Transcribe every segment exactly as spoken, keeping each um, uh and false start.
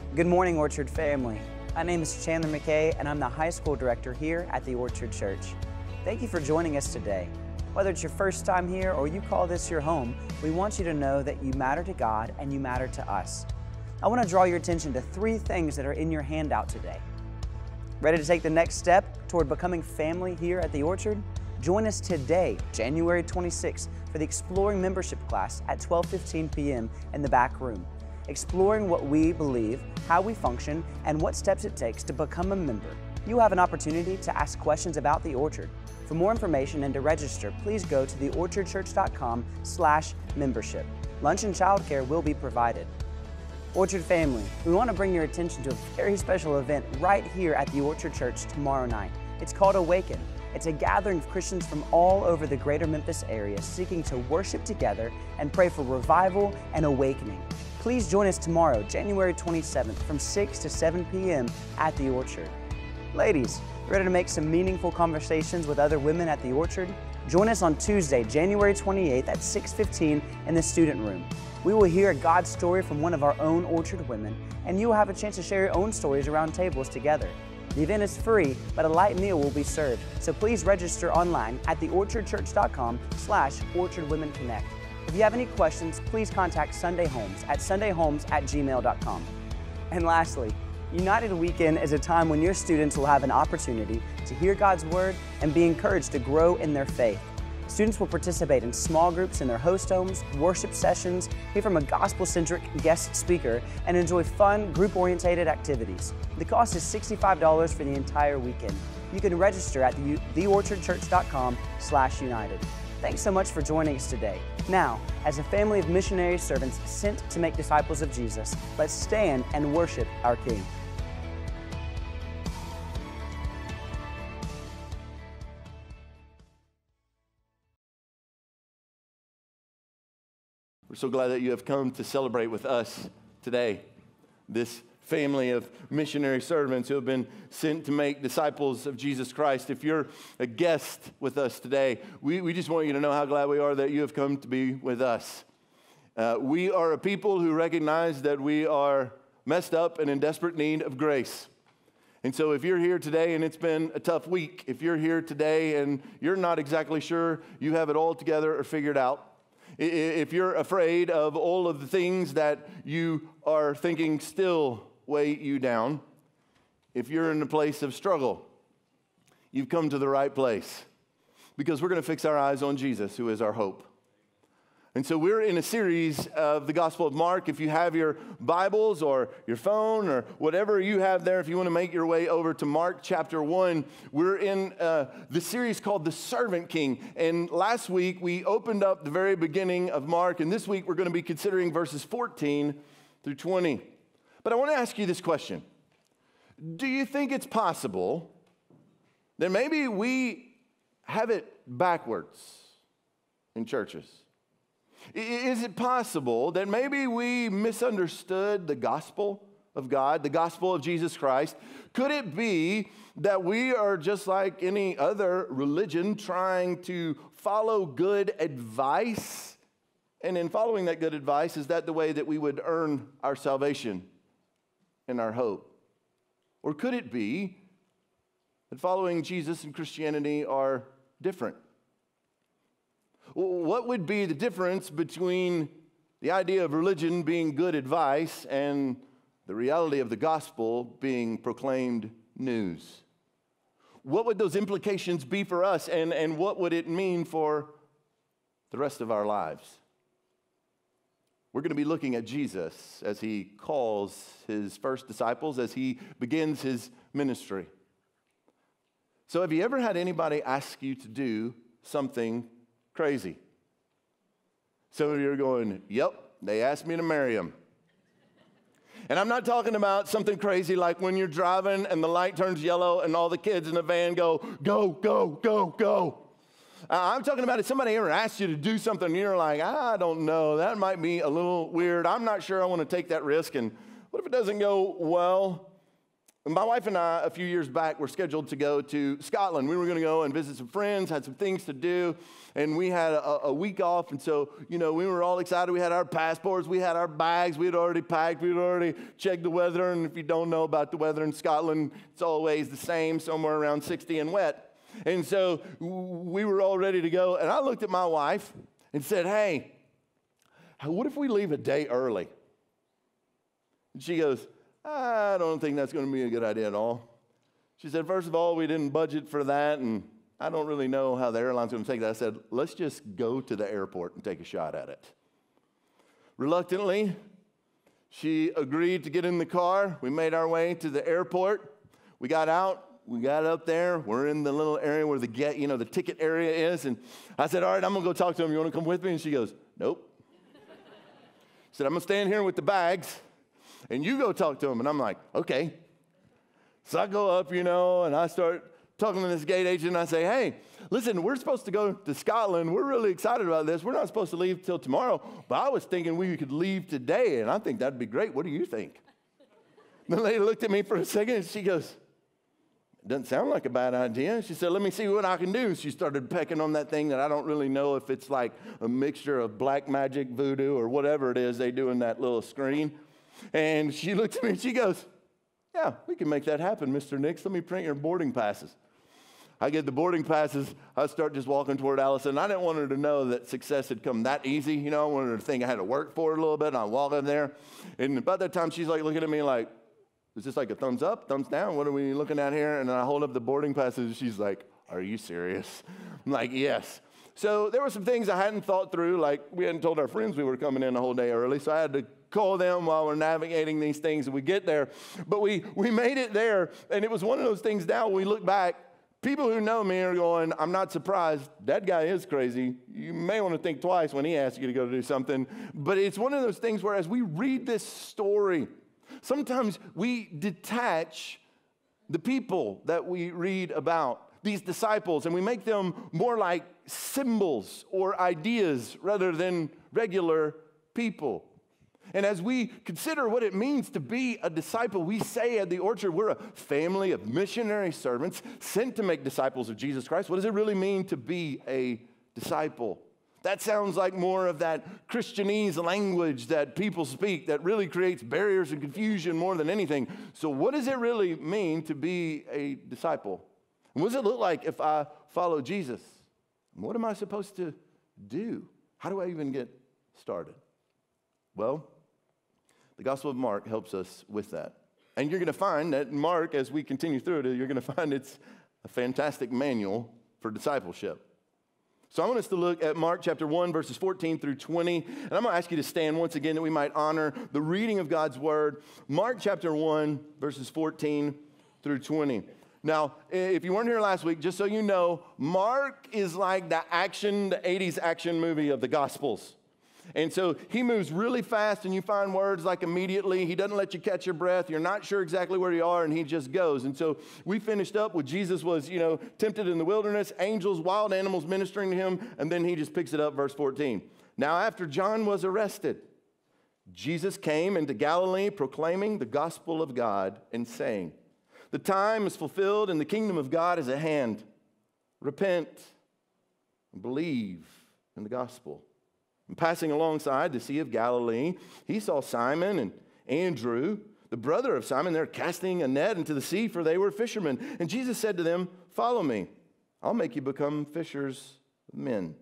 Good morning, Orchard family. My name is Chandler McKay, and I'm the high school director here at the Orchard Church. Thank you for joining us today. Whether it's your first time here or you call this your home, we want you to know that you matter to God and you matter to us. I want to draw your attention to three things that are in your handout today. Ready to take the next step toward becoming family here at the Orchard? Join us today, January twenty-sixth, for the Exploring Membership class at twelve fifteen p m in the back room. Exploring what we believe, how we function, and what steps it takes to become a member. You have an opportunity to ask questions about the Orchard. For more information and to register, please go to the orchard church dot com slash membership. Lunch and childcare will be provided. Orchard family, we want to bring your attention to a very special event right here at the Orchard Church tomorrow night. It's called Awaken. It's a gathering of Christians from all over the greater Memphis area seeking to worship together and pray for revival and awakening. Please join us tomorrow, January twenty-seventh, from six to seven p m at the Orchard. Ladies, ready to make some meaningful conversations with other women at the Orchard? Join us on Tuesday, January twenty-eighth at six fifteen in the student room. We will hear a God story from one of our own Orchard women, and you will have a chance to share your own stories around tables together. The event is free, but a light meal will be served, so please register online at the orchard church dot com slash orchard women connect. If you have any questions, please contact Sunday Homes at sunday homes at gmail dot com. And lastly, United Weekend is a time when your students will have an opportunity to hear God's Word and be encouraged to grow in their faith. Students will participate in small groups in their host homes, worship sessions, hear from a gospel-centric guest speaker, and enjoy fun, group-oriented activities. The cost is sixty-five dollars for the entire weekend. You can register at the, the orchard church dot com slash united. Thanks so much for joining us today. Now, as a family of missionary servants sent to make disciples of Jesus, let's stand and worship our King. We're so glad that you have come to celebrate with us today, this family of missionary servants who have been sent to make disciples of Jesus Christ. If you're a guest with us today, we, we just want you to know how glad we are that you have come to be with us. Uh, we are a people who recognize that we are messed up and in desperate need of grace. And so if you're here today and it's been a tough week, if you're here today and you're not exactly sure you have it all together or figured out, if you're afraid of all of the things that you are thinking still weigh you down, if you're in a place of struggle, you've come to the right place, because we're going to fix our eyes on Jesus, who is our hope. And so we're in a series of the Gospel of Mark. If you have your Bibles or your phone or whatever you have there, if you want to make your way over to Mark chapter one, we're in uh, the series called The Servant King. And last week we opened up the very beginning of Mark, and this week we're going to be considering verses fourteen through twenty. But I want to ask you this question. Do you think it's possible that maybe we have it backwards in churches? Is it possible that maybe we misunderstood the gospel of God, the gospel of Jesus Christ? Could it be that we are just like any other religion trying to follow good advice? And in following that good advice, is that the way that we would earn our salvation and our hope? Or could it be that following Jesus and Christianity are different? What would be the difference between the idea of religion being good advice and the reality of the gospel being proclaimed news? What would those implications be for us, and, and what would it mean for the rest of our lives? We're going to be looking at Jesus as he calls his first disciples, as he begins his ministry. So have you ever had anybody ask you to do something crazy? Some of you are going, yep, they asked me to marry them. And I'm not talking about something crazy like when you're driving and the light turns yellow and all the kids in the van go, go, go, go, go. Uh, I'm talking about if somebody ever asks you to do something and you're like, I don't know, that might be a little weird. I'm not sure I want to take that risk. And what if it doesn't go well? My wife and I, a few years back, were scheduled to go to Scotland. We were going to go and visit some friends, had some things to do, and we had a, a week off. And so, you know, we were all excited. We had our passports. We had our bags. We had already packed. We had already checked the weather. And if you don't know about the weather in Scotland, it's always the same, somewhere around sixty and wet. And so we were all ready to go. And I looked at my wife and said, hey, what if we leave a day early? And she goes, I don't think that's going to be a good idea at all. She said, first of all, we didn't budget for that, and I don't really know how the airline's going to take that. I said, let's just go to the airport and take a shot at it. Reluctantly, she agreed to get in the car. We made our way to the airport. We got out. We got up there. We're in the little area where the get, you know, the ticket area is. And I said, all right, I'm going to go talk to him. You want to come with me? And she goes, nope. She said, I'm going to stand here with the bags, and you go talk to him. And I'm like, okay. So I go up, you know, and I start talking to this gate agent, and I say, hey, listen, we're supposed to go to Scotland. We're really excited about this. We're not supposed to leave till tomorrow, but I was thinking we could leave today, and I think that'd be great. What do you think? The lady looked at me for a second, and she goes, doesn't sound like a bad idea. She said, let me see what I can do. She started pecking on that thing that I don't really know if it's like a mixture of black magic, voodoo, or whatever it is they do in that little screen. And she looked at me and she goes, yeah, we can make that happen, Mister Nix. Let me print your boarding passes. I get the boarding passes. I start just walking toward Allison. I didn't want her to know that success had come that easy. You know, I wanted her to think I had to work for it a little bit. And I walk in there. And about that time, she's like looking at me like, is this like a thumbs up, thumbs down? What are we looking at here? And then I hold up the boarding passes, and she's like, are you serious? I'm like, yes. So there were some things I hadn't thought through, like we hadn't told our friends we were coming in a whole day early, so I had to call them while we're navigating these things, and we get there. But we, we made it there, and it was one of those things now when we look back, people who know me are going, I'm not surprised. That guy is crazy. You may want to think twice when he asks you to go do something. But it's one of those things where as we read this story, sometimes we detach the people that we read about, these disciples, and we make them more like symbols or ideas rather than regular people. And as we consider what it means to be a disciple, we say at the Orchard, we're a family of missionary servants sent to make disciples of Jesus Christ. What does it really mean to be a disciple? That sounds like more of that Christianese language that people speak that really creates barriers and confusion more than anything. So what does it really mean to be a disciple? And what does it look like if I follow Jesus? And what am I supposed to do? How do I even get started? Well, the Gospel of Mark helps us with that. And you're going to find that Mark, as we continue through it, you're going to find it's a fantastic manual for discipleship. So I want us to look at Mark chapter one, verses fourteen through twenty. And I'm going to ask you to stand once again that we might honor the reading of God's word. Mark chapter one, verses fourteen through twenty. Now, if you weren't here last week, just so you know, Mark is like the action, the eighties action movie of the Gospels. And so he moves really fast, and you find words like immediately. He doesn't let you catch your breath. You're not sure exactly where you are, and he just goes. And so we finished up with Jesus was, you know, tempted in the wilderness, angels, wild animals ministering to him, and then he just picks it up, verse fourteen. Now, after John was arrested, Jesus came into Galilee proclaiming the gospel of God and saying, the time is fulfilled and the kingdom of God is at hand. Repent and believe in the gospel. And passing alongside the Sea of Galilee, he saw Simon and Andrew, the brother of Simon. They're casting a net into the sea, for they were fishermen. And Jesus said to them, follow me. I'll make you become fishers of men.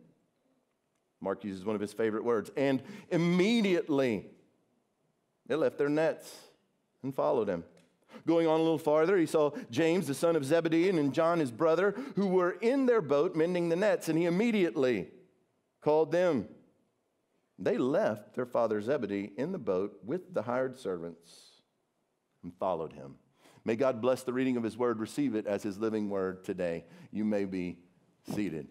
Mark uses one of his favorite words. And immediately they left their nets and followed him. Going on a little farther, he saw James, the son of Zebedee, and John, his brother, who were in their boat mending the nets. And he immediately called them. They left their father Zebedee in the boat with the hired servants and followed him. May God bless the reading of his word. Receive it as his living word today. You may be seated.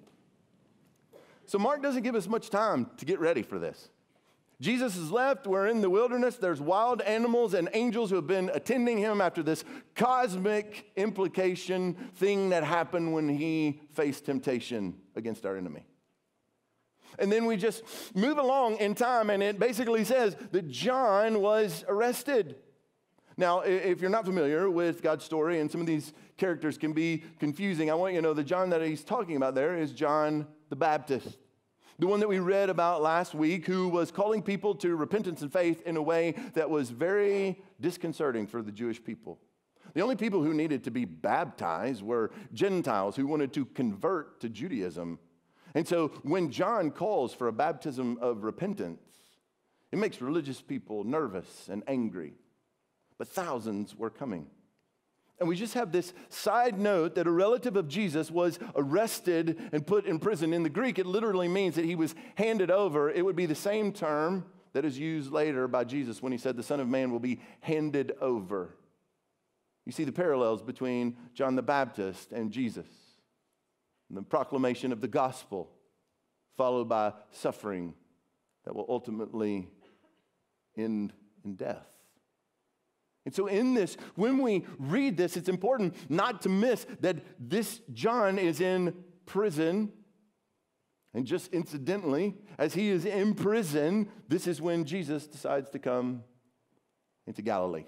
So Mark doesn't give us much time to get ready for this. Jesus is left. We're in the wilderness. There's wild animals and angels who have been attending him after this cosmic implication thing that happened when he faced temptation against our enemy. And then we just move along in time, and it basically says that John was arrested. Now, if you're not familiar with God's story, and some of these characters can be confusing, I want you to know the John that he's talking about there is John the Baptist, the one that we read about last week, who was calling people to repentance and faith in a way that was very disconcerting for the Jewish people. The only people who needed to be baptized were Gentiles who wanted to convert to Judaism. And so when John calls for a baptism of repentance, it makes religious people nervous and angry. But thousands were coming. And we just have this side note that a relative of Jesus was arrested and put in prison. In the Greek, it literally means that he was handed over. It would be the same term that is used later by Jesus when he said the Son of Man will be handed over. You see the parallels between John the Baptist and Jesus. And the proclamation of the gospel, followed by suffering that will ultimately end in death. And so in this, when we read this, it's important not to miss that this John is in prison. And just incidentally, as he is in prison, this is when Jesus decides to come into Galilee.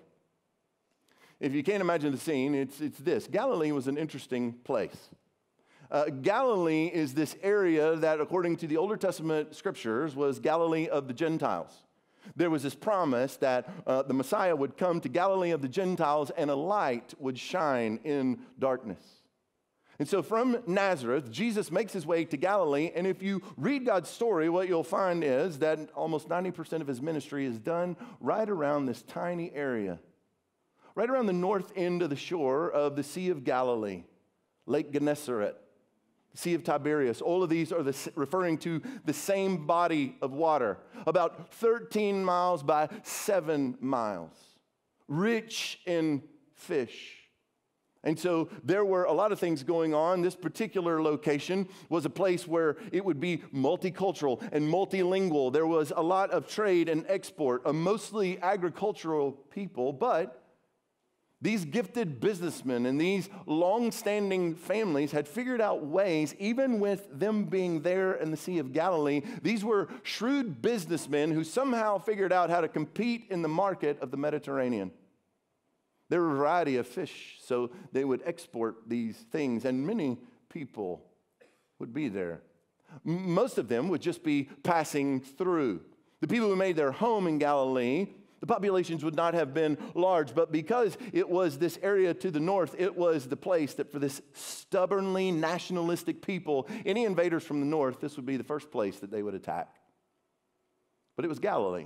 If you can't imagine the scene, it's, it's this. Galilee was an interesting place. Uh, Galilee is this area that, according to the Old Testament scriptures, was Galilee of the Gentiles. There was this promise that uh, the Messiah would come to Galilee of the Gentiles and a light would shine in darkness. And so from Nazareth, Jesus makes his way to Galilee, and if you read God's story, what you'll find is that almost ninety percent of his ministry is done right around this tiny area, right around the north end of the shore of the Sea of Galilee, Lake Gennesaret, Sea of Tiberias. All of these are the, referring to the same body of water, about thirteen miles by seven miles, rich in fish. And so there were a lot of things going on. This particular location was a place where it would be multicultural and multilingual. There was a lot of trade and export, a mostly agricultural people, but these gifted businessmen and these long-standing families had figured out ways, even with them being there in the Sea of Galilee, these were shrewd businessmen who somehow figured out how to compete in the market of the Mediterranean. There were a variety of fish, so they would export these things, and many people would be there. M- most of them would just be passing through. The people who made their home in Galilee, the populations would not have been large, but because it was this area to the north, it was the place that for this stubbornly nationalistic people, any invaders from the north, this would be the first place that they would attack. But it was Galilee,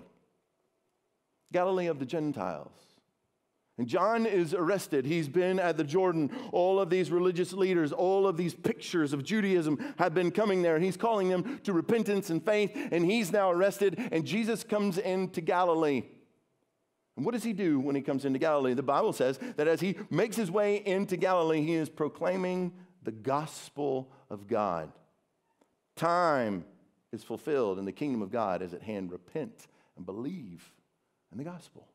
Galilee of the Gentiles. And John is arrested. He's been at the Jordan. All of these religious leaders, all of these pictures of Judaism have been coming there. He's calling them to repentance and faith, and he's now arrested, and Jesus comes into Galilee. And what does he do when he comes into Galilee? The Bible says that as he makes his way into Galilee, he is proclaiming the gospel of God. Time is fulfilled, and the kingdom of God is at hand. Repent and believe in the gospel.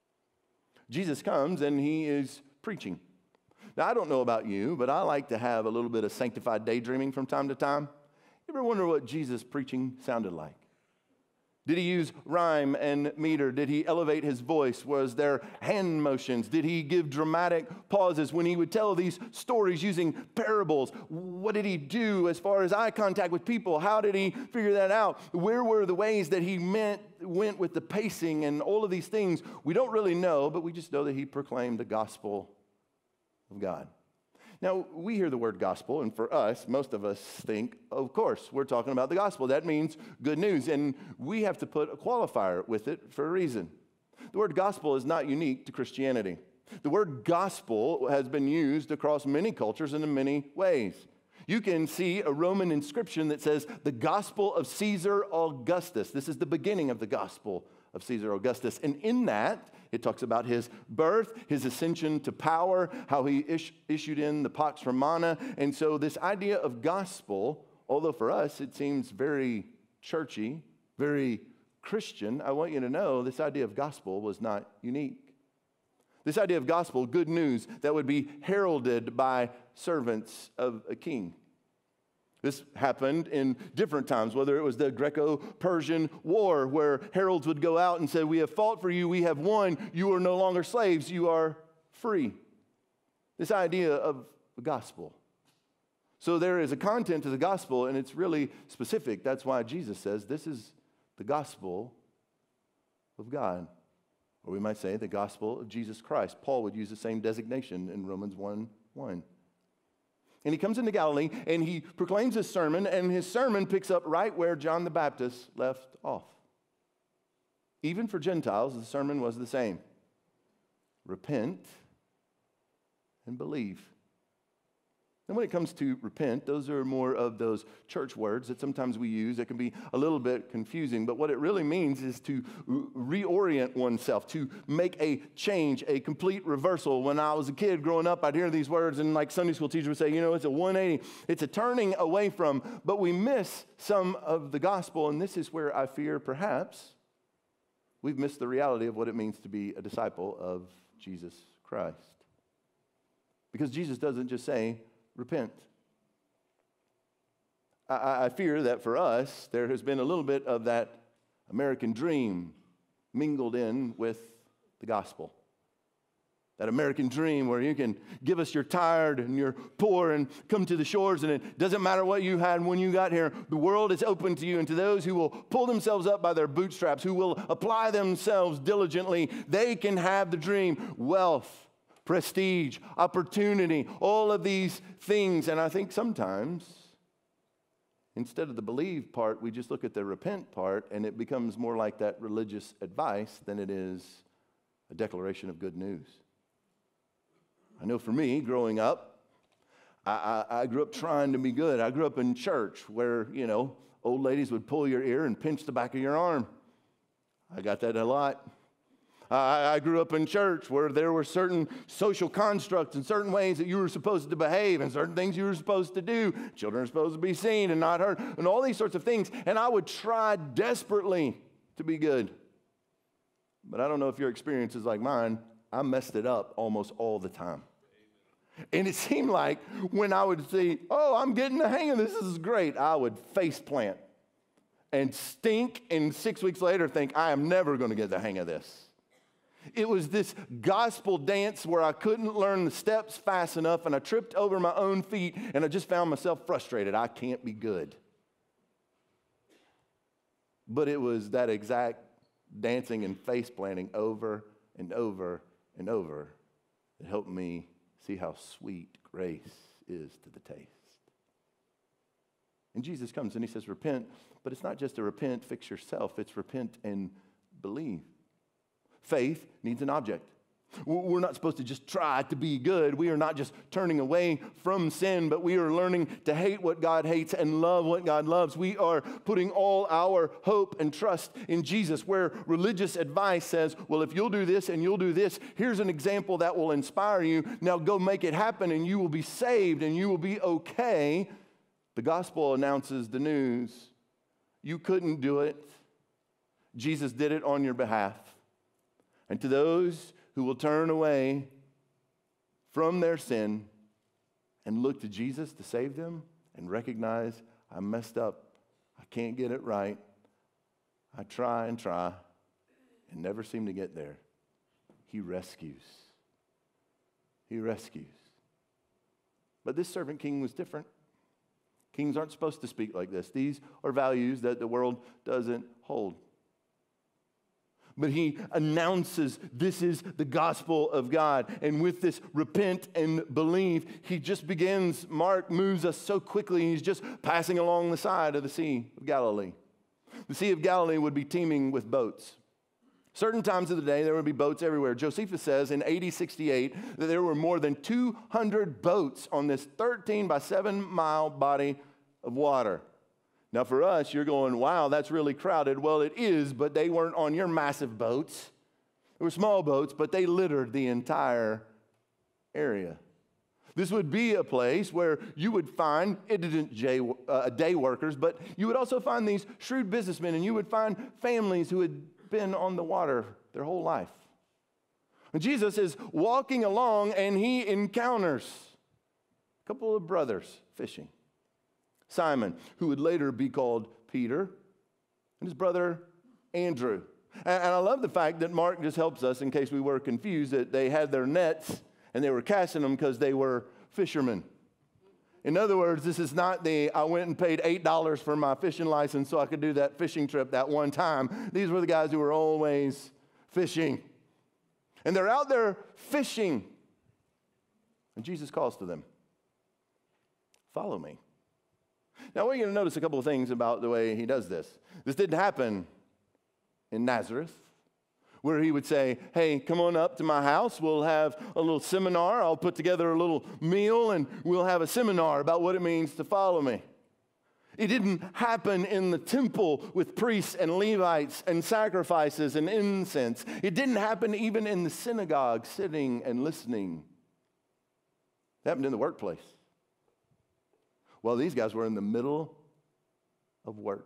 Jesus comes and he is preaching. Now, I don't know about you, but I like to have a little bit of sanctified daydreaming from time to time. You ever wonder what Jesus' preaching sounded like? Did he use rhyme and meter? Did he elevate his voice? Was there hand motions? Did he give dramatic pauses when he would tell these stories using parables? What did he do as far as eye contact with people? How did he figure that out? Where were the ways that he meant, went with the pacing and all of these things? We don't really know, but we just know that he proclaimed the gospel of God. Now, we hear the word gospel, and for us, most of us think, of course, we're talking about the gospel. That means good news, and we have to put a qualifier with it for a reason. The word gospel is not unique to Christianity. The word gospel has been used across many cultures and in many ways. You can see a Roman inscription that says, the gospel of Caesar Augustus. This is the beginning of the gospel of Caesar Augustus, and in that, it talks about his birth, his ascension to power, how he ish, issued in the Pax Romana. And so this idea of gospel, although for us it seems very churchy, very Christian, I want you to know this idea of gospel was not unique. This idea of gospel, good news, that would be heralded by servants of a king. This happened in different times, whether it was the Greco-Persian War, where heralds would go out and say, we have fought for you, we have won, you are no longer slaves, you are free. This idea of the gospel. So there is a content to the gospel, and it's really specific. That's why Jesus says this is the gospel of God. Or we might say the gospel of Jesus Christ. Paul would use the same designation in Romans one one. And he comes into Galilee, and he proclaims his sermon, and his sermon picks up right where John the Baptist left off. Even for Gentiles, the sermon was the same. Repent and believe. And when it comes to repent, those are more of those church words that sometimes we use. It can be a little bit confusing, but what it really means is to reorient oneself, to make a change, a complete reversal. When I was a kid growing up, I'd hear these words, and like Sunday school teacher would say, you know, it's a one eighty. It's a turning away from, but we miss some of the gospel, and this is where I fear perhaps we've missed the reality of what it means to be a disciple of Jesus Christ. Because Jesus doesn't just say, repent. I, I fear that for us, there has been a little bit of that American dream mingled in with the gospel. That American dream where you can give us you're tired and you're poor and come to the shores, and it doesn't matter what you had when you got here. The world is open to you, and to those who will pull themselves up by their bootstraps, who will apply themselves diligently, they can have the dream. Wealth, prestige, opportunity, all of these things. And I think sometimes, instead of the believe part, we just look at the repent part, and it becomes more like that religious advice than it is a declaration of good news. I know for me, growing up, I, I, I grew up trying to be good. I grew up in church where, you know, old ladies would pull your ear and pinch the back of your arm. I got that a lot. I grew up in church where there were certain social constructs and certain ways that you were supposed to behave and certain things you were supposed to do. Children are supposed to be seen and not heard, and all these sorts of things. And I would try desperately to be good. But I don't know if your experience is like mine. I messed it up almost all the time. And it seemed like when I would see, oh, I'm getting the hang of this, this is great, I would face plant and stink, and six weeks later think, I am never going to get the hang of this. It was this gospel dance where I couldn't learn the steps fast enough, and I tripped over my own feet, and I just found myself frustrated. I can't be good. But it was that exact dancing and face planting over and over and over that helped me see how sweet grace is to the taste. And Jesus comes and he says, repent, but it's not just a repent, fix yourself. It's repent and believe. Faith needs an object. We're not supposed to just try to be good. We are not just turning away from sin, but we are learning to hate what God hates and love what God loves. We are putting all our hope and trust in Jesus, where religious advice says, well, if you'll do this and you'll do this, here's an example that will inspire you. Now go make it happen and you will be saved and you will be okay. The gospel announces the news. You couldn't do it. Jesus did it on your behalf. And to those who will turn away from their sin and look to Jesus to save them and recognize, I messed up, I can't get it right, I try and try and never seem to get there, he rescues. He rescues. But this servant king was different. Kings aren't supposed to speak like this. These are values that the world doesn't hold. But he announces this is the gospel of God. And with this repent and believe, he just begins, Mark moves us so quickly, he's just passing along the side of the Sea of Galilee. The Sea of Galilee would be teeming with boats. Certain times of the day, there would be boats everywhere. Josephus says in A D sixty-eight that there were more than two hundred boats on this thirteen by seven mile body of water. Now for us, you're going, wow, that's really crowded. Well, it is, but they weren't on your massive boats. They were small boats, but they littered the entire area. This would be a place where you would find indigent day, uh, day workers, but you would also find these shrewd businessmen, and you would find families who had been on the water their whole life. And Jesus is walking along, and he encounters a couple of brothers fishing. Simon, who would later be called Peter, and his brother Andrew. And, and I love the fact that Mark just helps us, in case we were confused, that they had their nets and they were casting them because they were fishermen. In other words, this is not the, I went and paid eight dollars for my fishing license so I could do that fishing trip that one time. These were the guys who were always fishing. And they're out there fishing. And Jesus calls to them, follow me. Now, we're going to notice a couple of things about the way he does this. This didn't happen in Nazareth, where he would say, hey, come on up to my house. We'll have a little seminar. I'll put together a little meal, and we'll have a seminar about what it means to follow me. It didn't happen in the temple with priests and Levites and sacrifices and incense. It didn't happen even in the synagogue, sitting and listening. It happened in the workplace. Well, these guys were in the middle of work.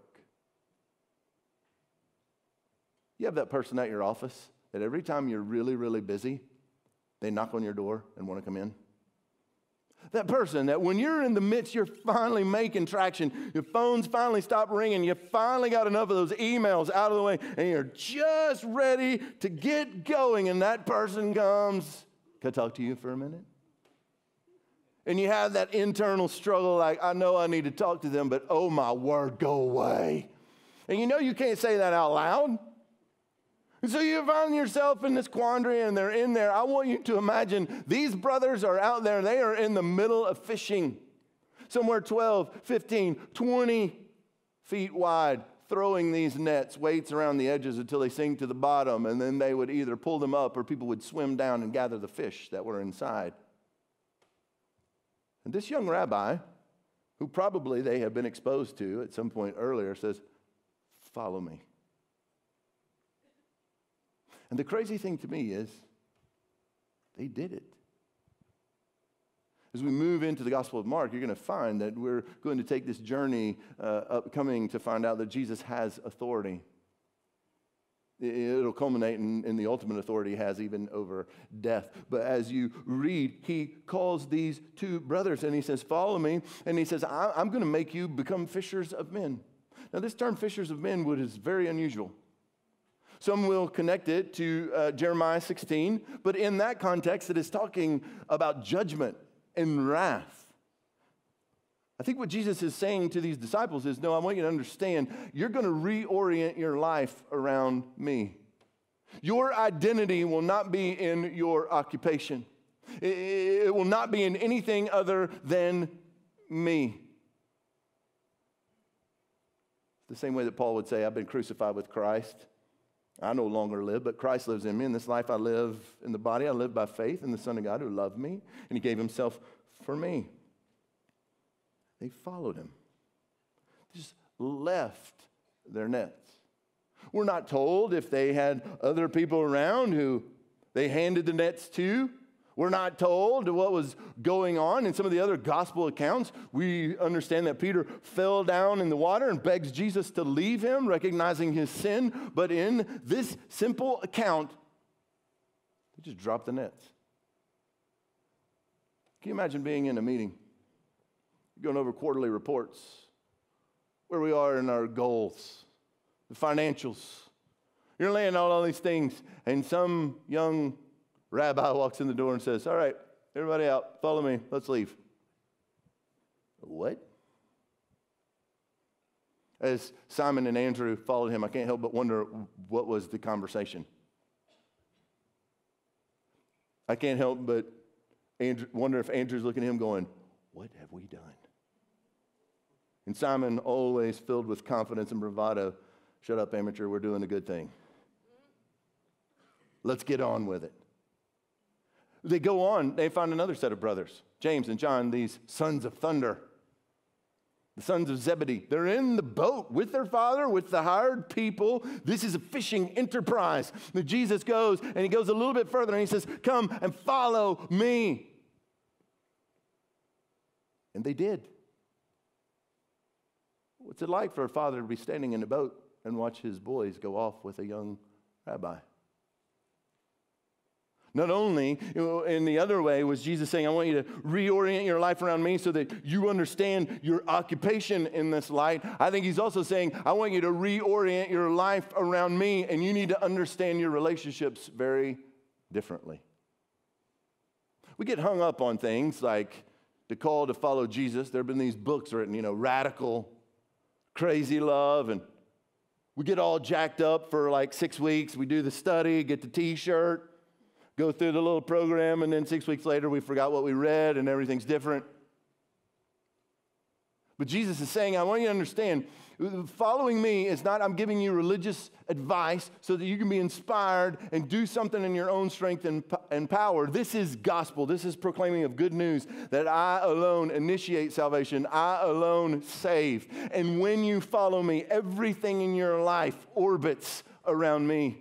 You have that person at your office that every time you're really, really busy, they knock on your door and want to come in. That person that when you're in the midst, you're finally making traction, your phone's finally stopped ringing, you finally got enough of those emails out of the way, and you're just ready to get going, and that person comes, can I talk to you for a minute? And you have that internal struggle like, I know I need to talk to them, but oh my word, go away. And you know you can't say that out loud. And so you find yourself in this quandary, and they're in there. I want you to imagine these brothers are out there. They are in the middle of fishing, somewhere twelve, fifteen, twenty feet wide, throwing these nets, weights around the edges until they sink to the bottom, and then they would either pull them up or people would swim down and gather the fish that were inside. And this young rabbi, who probably they had been exposed to at some point earlier, says, follow me. And the crazy thing to me is, they did it. As we move into the Gospel of Mark, you're going to find that we're going to take this journey uh, upcoming to find out that Jesus has authority. It'll culminate in, in the ultimate authority he has even over death. But as you read, he calls these two brothers and he says, follow me. And he says, I'm going to make you become fishers of men. Now, this term fishers of men is very unusual. Some will connect it to uh, Jeremiah sixteen, but in that context, it is talking about judgment and wrath. I think what Jesus is saying to these disciples is, no, I want you to understand, you're going to reorient your life around me. Your identity will not be in your occupation. It will not be in anything other than me. The same way that Paul would say, I've been crucified with Christ. I no longer live, but Christ lives in me. In this life I live in the body. I live by faith in the Son of God who loved me, and he gave himself for me. They followed him. They just left their nets. We're not told if they had other people around who they handed the nets to. We're not told what was going on. In some of the other gospel accounts, we understand that Peter fell down in the water and begs Jesus to leave him, recognizing his sin. But in this simple account, they just dropped the nets. Can you imagine being in a meeting, going over quarterly reports, where we are in our goals, the financials? You're laying out all these things, and some young rabbi walks in the door and says, all right, everybody out, follow me, let's leave. What? As Simon and Andrew followed him, I can't help but wonder what was the conversation. I can't help but Andrew, wonder if Andrew's looking at him going, what have we done? And Simon, always filled with confidence and bravado, shut up, amateur, we're doing a good thing. Let's get on with it. They go on, they find another set of brothers, James and John, these sons of thunder, the sons of Zebedee. They're in the boat with their father, with the hired people. This is a fishing enterprise. And Jesus goes, and he goes a little bit further, and he says, come and follow me. And they did. What's it like for a father to be standing in a boat and watch his boys go off with a young rabbi? Not only, in the other way, was Jesus saying, I want you to reorient your life around me so that you understand your occupation in this light. I think he's also saying, I want you to reorient your life around me, and you need to understand your relationships very differently. We get hung up on things like the call to follow Jesus. There have been these books written, you know, Radical, Crazy Love, and we get all jacked up for like six weeks. We do the study, get the t-shirt, go through the little program, and then six weeks later we forgot what we read and everything's different. But Jesus is saying, I want you to understand, following me is not I'm giving you religious advice so that you can be inspired and do something in your own strength and, and power. This is gospel. This is proclaiming of good news that I alone initiate salvation. I alone save. And when you follow me, everything in your life orbits around me.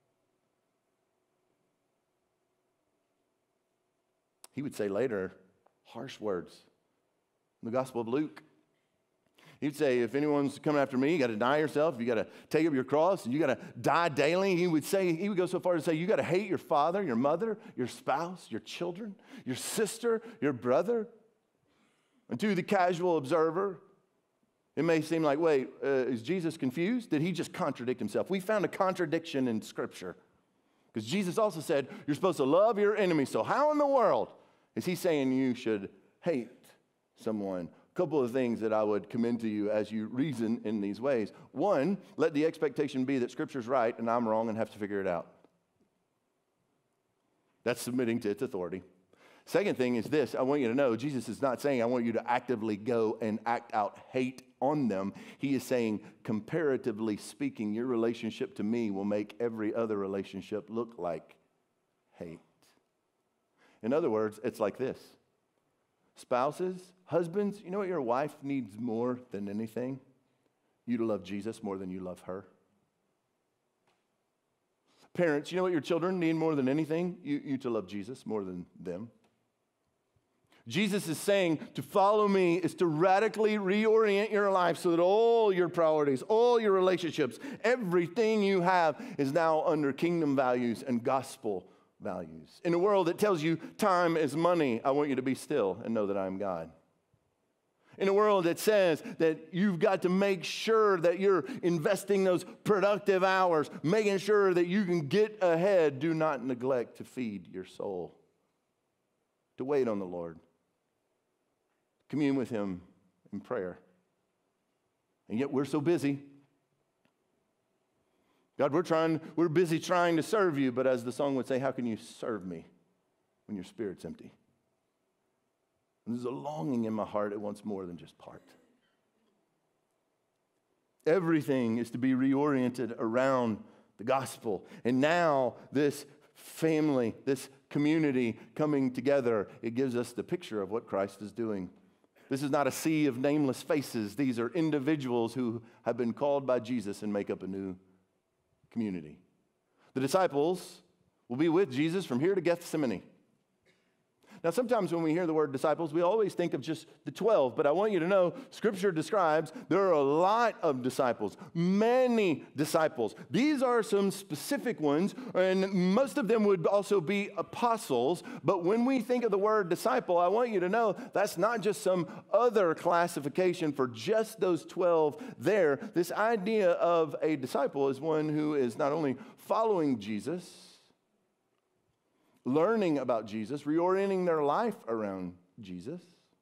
He would say later, harsh words. In the Gospel of Luke, he'd say, if anyone's coming after me, you got to deny yourself, you got to take up your cross, and you got to die daily. He would say, he would go so far as to say, you got to hate your father, your mother, your spouse, your children, your sister, your brother. And to the casual observer, it may seem like, wait, uh, is Jesus confused? Did he just contradict himself? We found a contradiction in Scripture. Because Jesus also said, you're supposed to love your enemy. So how in the world is he saying you should hate someone? A couple of things that I would commend to you as you reason in these ways. One, let the expectation be that Scripture's right and I'm wrong and have to figure it out. That's submitting to its authority. Second thing is this. I want you to know, Jesus is not saying I want you to actively go and act out hate on them. He is saying, comparatively speaking, your relationship to me will make every other relationship look like hate. In other words, it's like this. Spouses, husbands, you know what your wife needs more than anything? You to love Jesus more than you love her. Parents, you know what your children need more than anything? You, you to love Jesus more than them. Jesus is saying to follow me is to radically reorient your life so that all your priorities, all your relationships, everything you have is now under kingdom values and gospel values. In a world that tells you time is money, I want you to be still and know that I am God. In a world that says that you've got to make sure that you're investing those productive hours, making sure that you can get ahead, do not neglect to feed your soul, to wait on the Lord, commune with Him in prayer. And yet we're so busy. God, we're trying, we're busy trying to serve you, but as the song would say, how can you serve me when your spirit's empty? And there's a longing in my heart. It wants more than just part. Everything is to be reoriented around the gospel. And now this family, this community coming together, it gives us the picture of what Christ is doing. This is not a sea of nameless faces. These are individuals who have been called by Jesus and make up a new community. The disciples will be with Jesus from here to Gethsemane. Now, sometimes when we hear the word disciples, we always think of just the twelve, but I want you to know, Scripture describes there are a lot of disciples, many disciples. These are some specific ones, and most of them would also be apostles, but when we think of the word disciple, I want you to know that's not just some other classification for just those twelve there. This idea of a disciple is one who is not only following Jesus, learning about Jesus, reorienting their life around Jesus.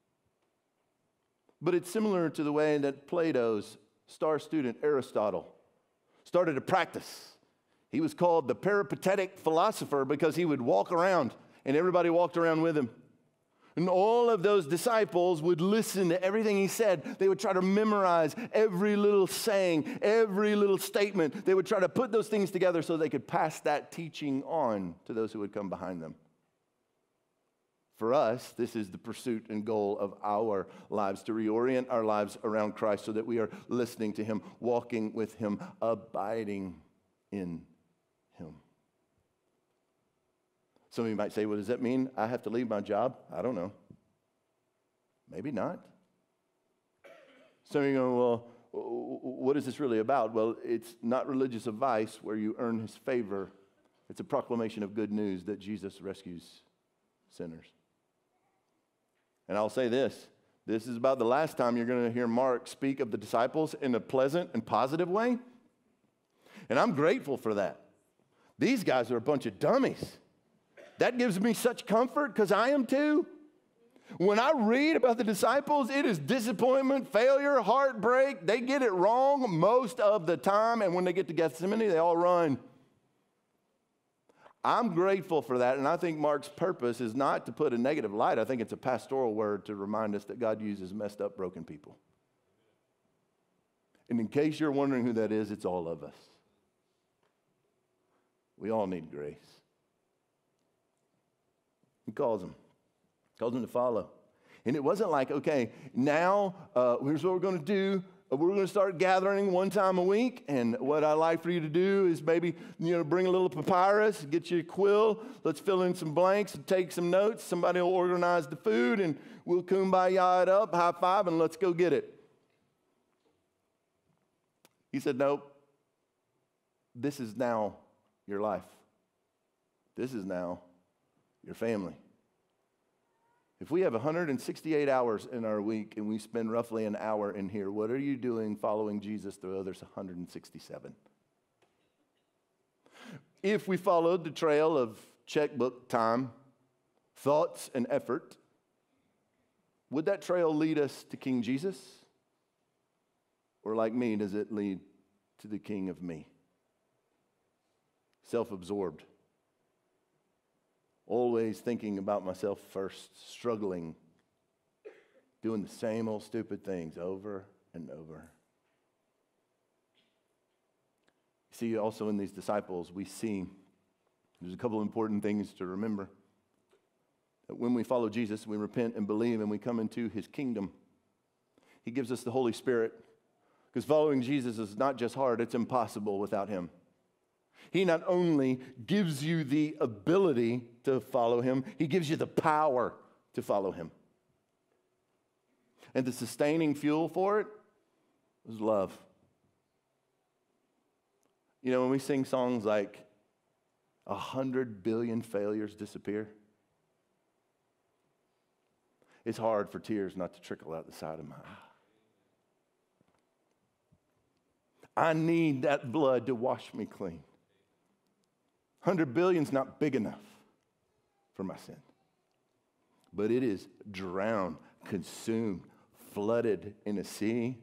But it's similar to the way that Plato's star student Aristotle started to practice. He was called the peripatetic philosopher because he would walk around and everybody walked around with him. And all of those disciples would listen to everything he said. They would try to memorize every little saying, every little statement. They would try to put those things together so they could pass that teaching on to those who would come behind them. For us, this is the pursuit and goal of our lives, to reorient our lives around Christ so that we are listening to Him, walking with Him, abiding in Him. Some of you might say, well, does that mean I have to leave my job? I don't know. Maybe not. Some of you go, well, what is this really about? Well, it's not religious advice where you earn His favor. It's a proclamation of good news that Jesus rescues sinners. And I'll say this, this is about the last time you're going to hear Mark speak of the disciples in a pleasant and positive way. And I'm grateful for that. These guys are a bunch of dummies. That gives me such comfort because I am too. When I read about the disciples, it is disappointment, failure, heartbreak. They get it wrong most of the time, and when they get to Gethsemane, they all run. I'm grateful for that, and I think Mark's purpose is not to put a negative light. I think it's a pastoral word to remind us that God uses messed up, broken people. And in case you're wondering who that is, it's all of us. We all need grace. He calls them. Calls them to follow. And it wasn't like, okay, now uh, here's what we're going to do. We're going to start gathering one time a week, and what I'd like for you to do is maybe, you know, bring a little papyrus, get you a quill, let's fill in some blanks, and take some notes. Somebody will organize the food, and we'll kumbaya it up, high five, and let's go get it. He said, nope, this is now your life. This is now your family. If we have one hundred sixty-eight hours in our week and we spend roughly an hour in here, what are you doing following Jesus through others one hundred sixty-seven? If we followed the trail of checkbook time, thoughts, and effort, would that trail lead us to King Jesus? Or like me, does it lead to the King of me? Self-absorbed. Always thinking about myself first, struggling, doing the same old stupid things over and over. See, also in these disciples, we see there's a couple important things to remember. That when we follow Jesus, we repent and believe, and we come into his kingdom. He gives us the Holy Spirit. Because following Jesus is not just hard, it's impossible without him. He not only gives you the ability to follow him, he gives you the power to follow him. And the sustaining fuel for it is love. You know, when we sing songs like, a hundred billion failures disappear, it's hard for tears not to trickle out the side of my eye. I need that blood to wash me clean. Hundred billion's not big enough for my sin. But it is drowned, consumed, flooded in a sea,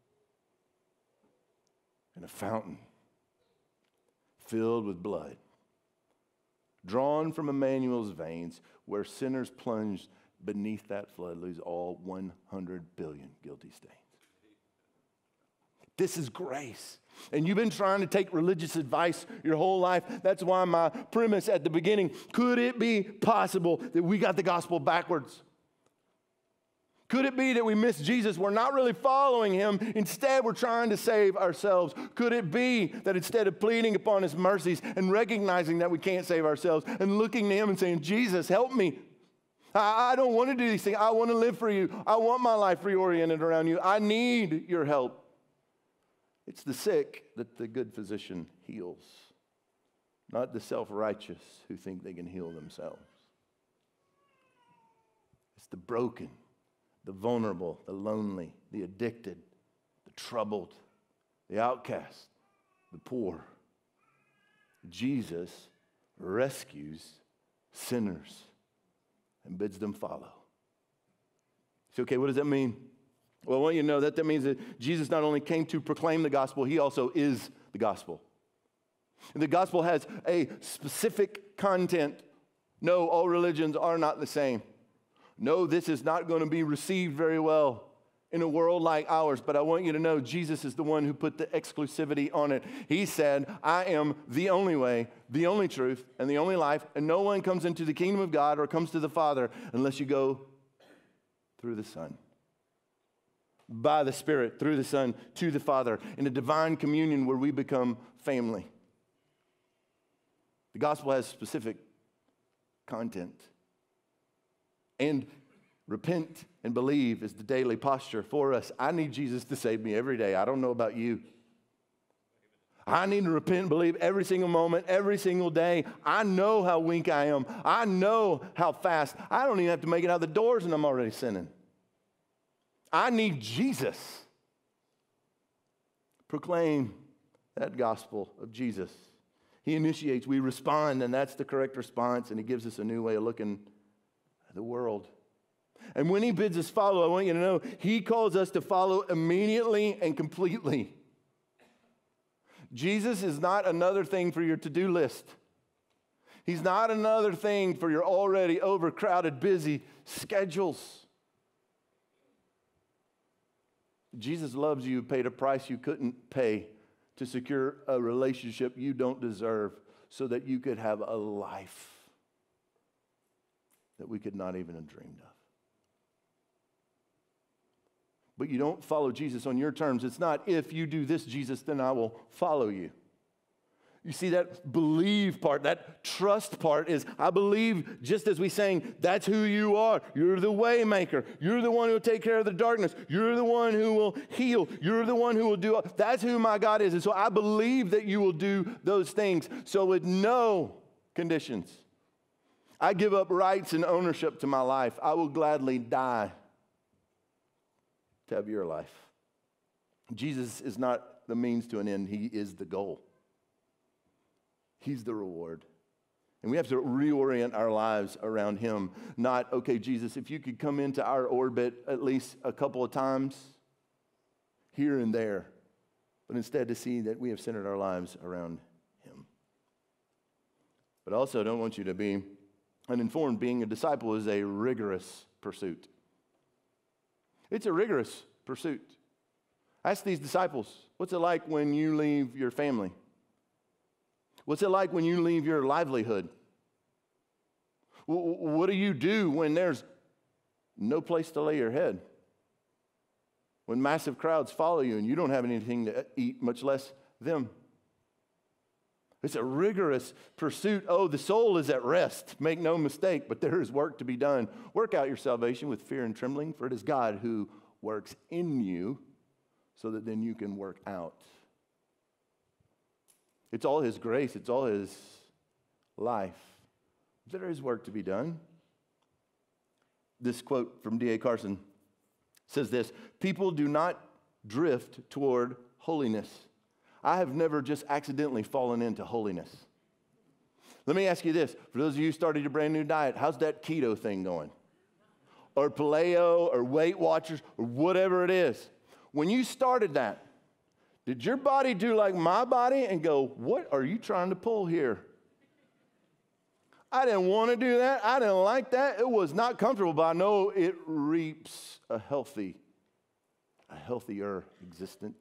in a fountain filled with blood, drawn from Emmanuel's veins, where sinners plunged beneath that flood lose all one hundred billion guilty stains. This is grace. And you've been trying to take religious advice your whole life. That's why my premise at the beginning, could it be possible that we got the gospel backwards? Could it be that we miss Jesus? We're not really following him. Instead, we're trying to save ourselves. Could it be that instead of pleading upon his mercies and recognizing that we can't save ourselves and looking to him and saying, Jesus, help me. I, I don't want to do these things. I want to live for you. I want my life reoriented around you. I need your help. It's the sick that the good physician heals, not the self-righteous who think they can heal themselves. It's the broken, the vulnerable, the lonely, the addicted, the troubled, the outcast, the poor. Jesus rescues sinners and bids them follow. So, okay, what does that mean? Well, I want you to know that that means that Jesus not only came to proclaim the gospel, he also is the gospel. And the gospel has a specific content. No, all religions are not the same. No, this is not going to be received very well in a world like ours, but I want you to know Jesus is the one who put the exclusivity on it. He said, I am the only way, the only truth, and the only life, and no one comes into the kingdom of God or comes to the Father unless you go through the Son. By the Spirit, through the Son, to the Father, in a divine communion where we become family. The gospel has specific content. And repent and believe is the daily posture for us. I need Jesus to save me every day. I don't know about you. I need to repent and believe every single moment, every single day. I know how weak I am. I know how fast. I don't even have to make it out the doors and I'm already sinning. I need Jesus. Proclaim that gospel of Jesus. He initiates, we respond, and that's the correct response, and he gives us a new way of looking at the world. And when he bids us follow, I want you to know, he calls us to follow immediately and completely. Jesus is not another thing for your to-do list. He's not another thing for your already overcrowded, busy schedules. Jesus loves you, paid a price you couldn't pay to secure a relationship you don't deserve so that you could have a life that we could not even have dreamed of. But you don't follow Jesus on your terms. It's not, if you do this, Jesus, then I will follow you. You see, that believe part, that trust part is, I believe, just as we sang, that's who you are. You're the way maker. You're the one who will take care of the darkness. You're the one who will heal. You're the one who will do, that's who my God is. And so I believe that you will do those things. So with no conditions, I give up rights and ownership to my life. I will gladly die to have your life. Jesus is not the means to an end. He is the goal. He's the reward. And we have to reorient our lives around him. Not, okay, Jesus, if you could come into our orbit at least a couple of times, here and there, but instead to see that we have centered our lives around him. But also, I don't want you to be uninformed. Being a disciple is a rigorous pursuit. It's a rigorous pursuit. Ask these disciples, what's it like when you leave your family? What's it like when you leave your livelihood? What do you do when there's no place to lay your head? When massive crowds follow you and you don't have anything to eat, much less them? It's a rigorous pursuit. Oh, the soul is at rest. Make no mistake, but there is work to be done. Work out your salvation with fear and trembling, for it is God who works in you so that then you can work out. It's all his grace. It's all his life. There is work to be done. This quote from D A Carson says this: people do not drift toward holiness. I have never just accidentally fallen into holiness. Let me ask you this. For those of you who started your brand new diet, how's that keto thing going? Or paleo or Weight Watchers or whatever it is. When you started that, did your body do like my body and go, what are you trying to pull here? I didn't want to do that. I didn't like that. It was not comfortable, but I know it reaps a healthy, a healthier existence.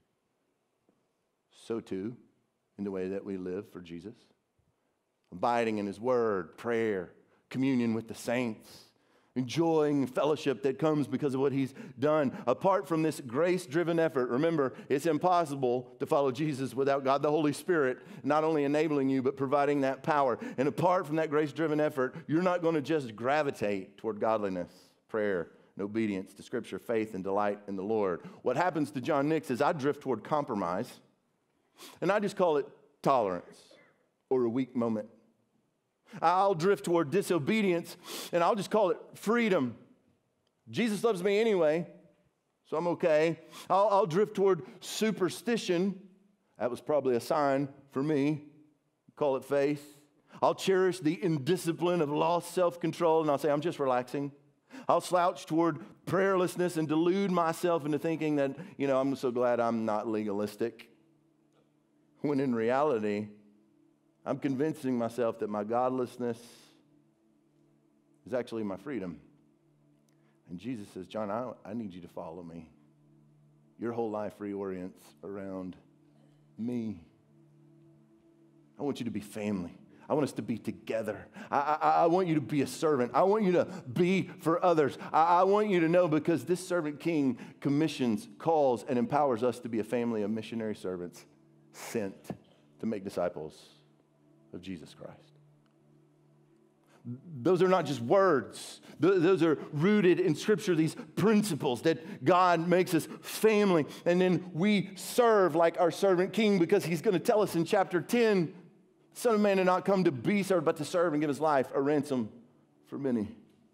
So too, in the way that we live for Jesus. Abiding in his word, prayer, communion with the saints, enjoying fellowship that comes because of what he's done. Apart from this grace-driven effort, remember, it's impossible to follow Jesus without God the Holy Spirit not only enabling you, but providing that power. And apart from that grace-driven effort, you're not going to just gravitate toward godliness, prayer, and obedience to Scripture, faith, and delight in the Lord. What happens to John Nix is I drift toward compromise, and I just call it tolerance or a weak moment. I'll drift toward disobedience, and I'll just call it freedom. Jesus loves me anyway, so I'm okay. I'll, I'll drift toward superstition. That was probably a sign for me. Call it faith. I'll cherish the indiscipline of lost self-control, and I'll say, I'm just relaxing. I'll slouch toward prayerlessness and delude myself into thinking that, you know, I'm so glad I'm not legalistic. When in reality, I'm convincing myself that my godlessness is actually my freedom. And Jesus says, John, I, I need you to follow me. Your whole life reorients around me. I want you to be family. I want us to be together. I, I, I want you to be a servant. I want you to be for others. I, I want you to know, because this servant king commissions, calls, and empowers us to be a family of missionary servants sent to make disciples of Jesus Christ. Those are not just words. Those are rooted in Scripture, these principles that God makes us family. And then we serve like our servant king, because he's going to tell us in chapter ten, the Son of Man did not come to be served, but to serve and give his life a ransom for many.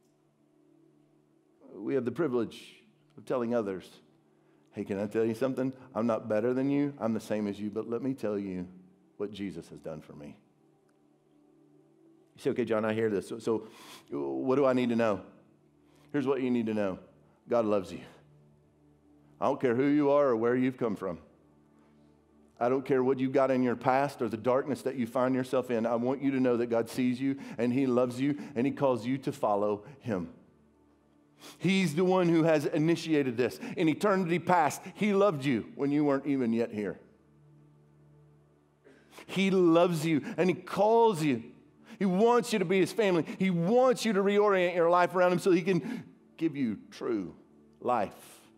We have the privilege of telling others, hey, can I tell you something? I'm not better than you. I'm the same as you, but let me tell you what Jesus has done for me. You say, okay, John, I hear this. So, so what do I need to know? Here's what you need to know. God loves you. I don't care who you are or where you've come from. I don't care what you've got in your past or the darkness that you find yourself in. I want you to know that God sees you and he loves you and he calls you to follow him. He's the one who has initiated this. In eternity past, he loved you when you weren't even yet here. He loves you and he calls you. He wants you to be his family. He wants you to reorient your life around him so he can give you true life.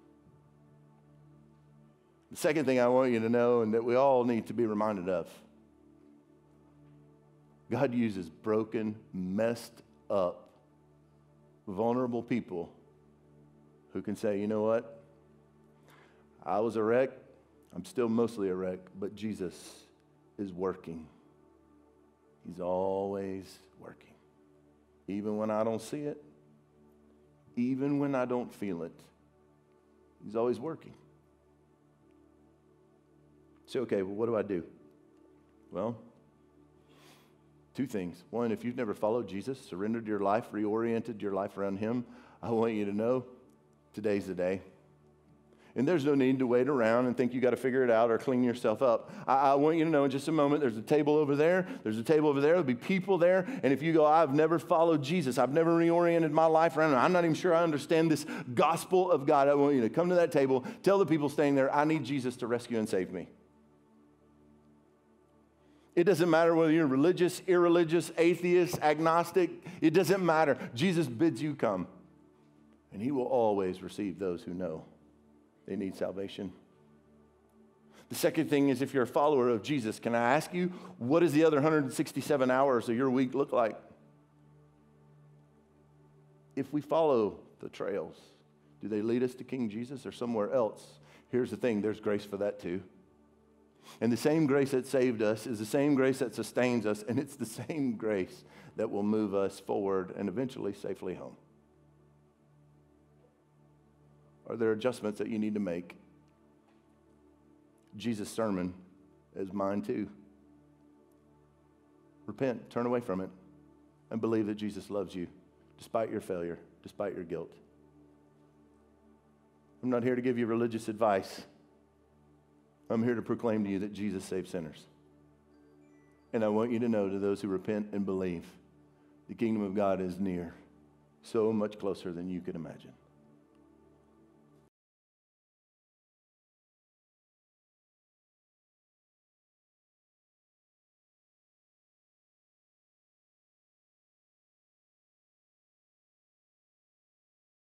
The second thing I want you to know, and that we all need to be reminded of, God uses broken, messed up, vulnerable people who can say, you know what? I was a wreck. I'm still mostly a wreck, but Jesus is working. He's always working. Even when I don't see it, even when I don't feel it, he's always working. So, okay, well, what do I do? Well, two things. One, if you've never followed Jesus, surrendered your life, reoriented your life around him, I want you to know today's the day. And there's no need to wait around and think you got to figure it out or clean yourself up. I, I want you to know in just a moment, there's a table over there. There's a table over there. There'll be people there. And if you go, I've never followed Jesus. I've never reoriented my life around him. I'm not even sure I understand this gospel of God. I want you to come to that table. Tell the people staying there, I need Jesus to rescue and save me. It doesn't matter whether you're religious, irreligious, atheist, agnostic. It doesn't matter. Jesus bids you come. And he will always receive those who know they need salvation. The second thing is, if you're a follower of Jesus, can I ask you, what does the other one hundred sixty-seven hours of your week look like? If we follow the trails, do they lead us to King Jesus or somewhere else? Here's the thing, there's grace for that too. And the same grace that saved us is the same grace that sustains us, and it's the same grace that will move us forward and eventually safely home. Are there adjustments that you need to make? Jesus' sermon is mine too. Repent, turn away from it, and believe that Jesus loves you despite your failure, despite your guilt. I'm not here to give you religious advice. I'm here to proclaim to you that Jesus saves sinners. And I want you to know, to those who repent and believe, the kingdom of God is near, so much closer than you could imagine.